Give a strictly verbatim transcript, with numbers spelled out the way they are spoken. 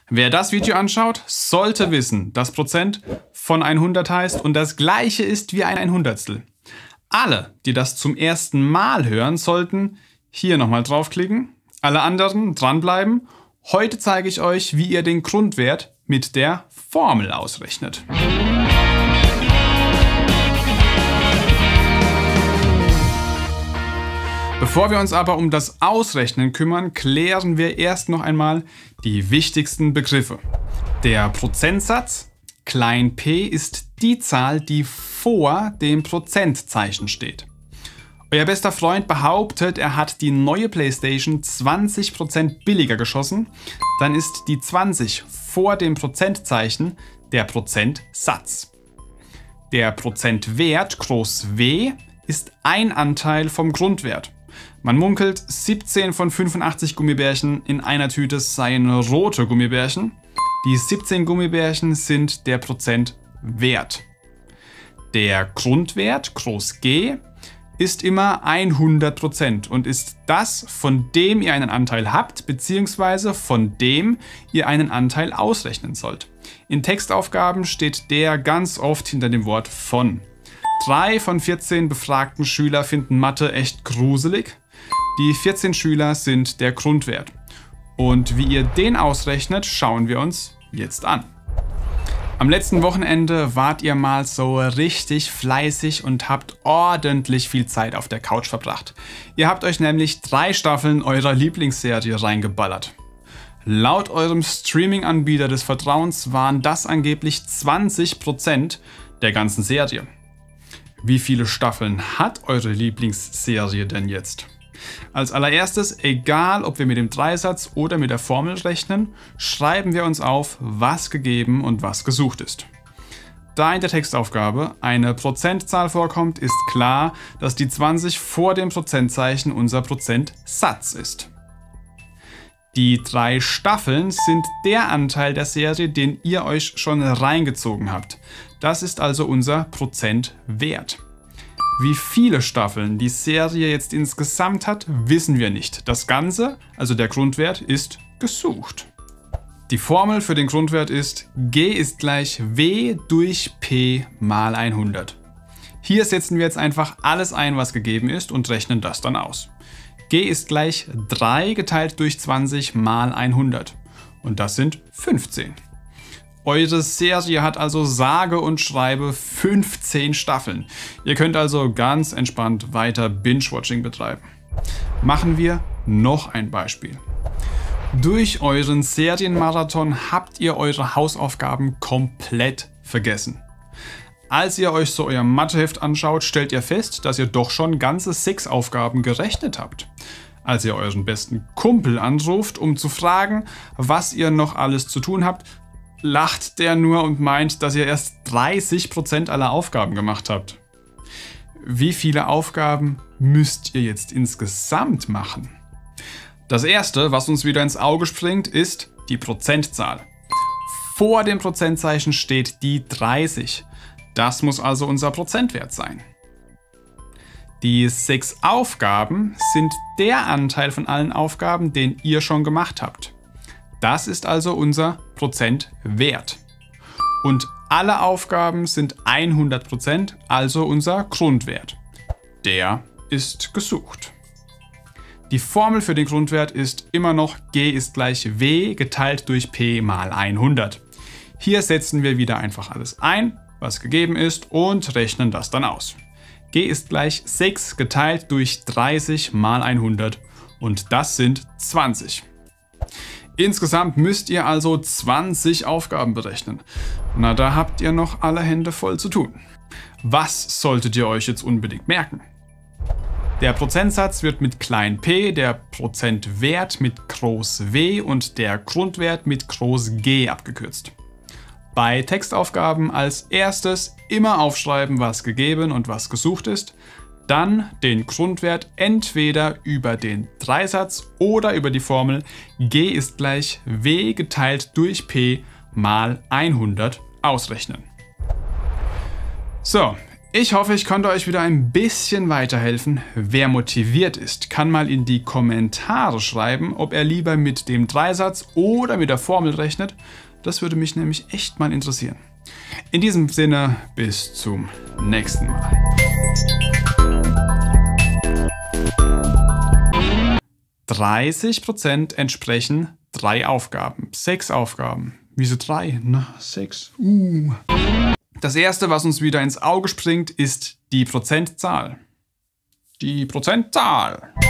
Wer das Video anschaut, sollte wissen, dass Prozent von hundert heißt und das gleiche ist wie ein Hundertstel. Alle, die das zum ersten Mal hören, sollten hier nochmal draufklicken. Alle anderen dranbleiben. Heute zeige ich euch, wie ihr den Grundwert mit der Formel ausrechnet. Bevor wir uns aber um das Ausrechnen kümmern, klären wir erst noch einmal die wichtigsten Begriffe. Der Prozentsatz, klein p, ist die Zahl, die vor dem Prozentzeichen steht. Euer bester Freund behauptet, er hat die neue PlayStation zwanzig Prozent billiger geschossen. Dann ist die zwanzig vor dem Prozentzeichen der Prozentsatz. Der Prozentwert, groß W, ist ein Anteil vom Grundwert. Man munkelt, siebzehn von fünfundachtzig Gummibärchen in einer Tüte seien rote Gummibärchen. Die siebzehn Gummibärchen sind der Prozentwert. Der Grundwert, groß G, ist immer hundert Prozent und ist das, von dem ihr einen Anteil habt, bzw. von dem ihr einen Anteil ausrechnen sollt. In Textaufgaben steht der ganz oft hinter dem Wort von. Drei von vierzehn befragten Schüler finden Mathe echt gruselig. Die vierzehn Schüler sind der Grundwert. Und wie ihr den ausrechnet, schauen wir uns jetzt an. Am letzten Wochenende wart ihr mal so richtig fleißig und habt ordentlich viel Zeit auf der Couch verbracht. Ihr habt euch nämlich drei Staffeln eurer Lieblingsserie reingeballert. Laut eurem Streaming-Anbieter des Vertrauens waren das angeblich zwanzig Prozent der ganzen Serie. Wie viele Staffeln hat eure Lieblingsserie denn jetzt? Als allererstes, egal ob wir mit dem Dreisatz oder mit der Formel rechnen, schreiben wir uns auf, was gegeben und was gesucht ist. Da in der Textaufgabe eine Prozentzahl vorkommt, ist klar, dass die zwanzig vor dem Prozentzeichen unser Prozentsatz ist. Die drei Staffeln sind der Anteil der Serie, den ihr euch schon reingezogen habt. Das ist also unser Prozentwert. Wie viele Staffeln die Serie jetzt insgesamt hat, wissen wir nicht. Das Ganze, also der Grundwert, ist gesucht. Die Formel für den Grundwert ist G ist gleich W durch P mal hundert. Hier setzen wir jetzt einfach alles ein, was gegeben ist und rechnen das dann aus. G ist gleich drei geteilt durch zwanzig mal hundert. Und das sind fünfzehn. Eure Serie hat also sage und schreibe fünfzehn Staffeln. Ihr könnt also ganz entspannt weiter Binge-Watching betreiben. Machen wir noch ein Beispiel. Durch euren Serienmarathon habt ihr eure Hausaufgaben komplett vergessen. Als ihr euch so euer Matheheft anschaut, stellt ihr fest, dass ihr doch schon ganze sechs Aufgaben gerechnet habt. Als ihr euren besten Kumpel anruft, um zu fragen, was ihr noch alles zu tun habt, lacht der nur und meint, dass ihr erst dreißig Prozent aller Aufgaben gemacht habt. Wie viele Aufgaben müsst ihr jetzt insgesamt machen? Das erste, was uns wieder ins Auge springt, ist die Prozentzahl. Vor dem Prozentzeichen steht die dreißig. Das muss also unser Prozentwert sein. Die sechs Aufgaben sind der Anteil von allen Aufgaben, den ihr schon gemacht habt. Das ist also unser Prozentwert. Und alle Aufgaben sind hundert Prozent, also unser Grundwert. Der ist gesucht. Die Formel für den Grundwert ist immer noch G ist gleich W geteilt durch P mal hundert. Hier setzen wir wieder einfach alles ein, was gegeben ist, und rechnen das dann aus. G ist gleich sechs geteilt durch dreißig mal hundert und das sind zwanzig. Insgesamt müsst ihr also zwanzig Aufgaben berechnen. Na, da habt ihr noch alle Hände voll zu tun. Was solltet ihr euch jetzt unbedingt merken? Der Prozentsatz wird mit klein p, der Prozentwert mit groß W und der Grundwert mit groß G abgekürzt. Bei Textaufgaben als erstes immer aufschreiben, was gegeben und was gesucht ist. Dann den Grundwert entweder über den Dreisatz oder über die Formel G ist gleich W geteilt durch P mal hundert ausrechnen. So, Ich hoffe, ich konnte euch wieder ein bisschen weiterhelfen. Wer motiviert ist, kann mal in die Kommentare schreiben, ob er lieber mit dem Dreisatz oder mit der Formel rechnet. Das würde mich nämlich echt mal interessieren. In diesem Sinne, bis zum nächsten Mal. dreißig Prozent entsprechen drei Aufgaben. Sechs Aufgaben. Wieso drei? Na, sechs. Uh. Das erste, was uns wieder ins Auge springt, ist die Prozentzahl. Die Prozentzahl.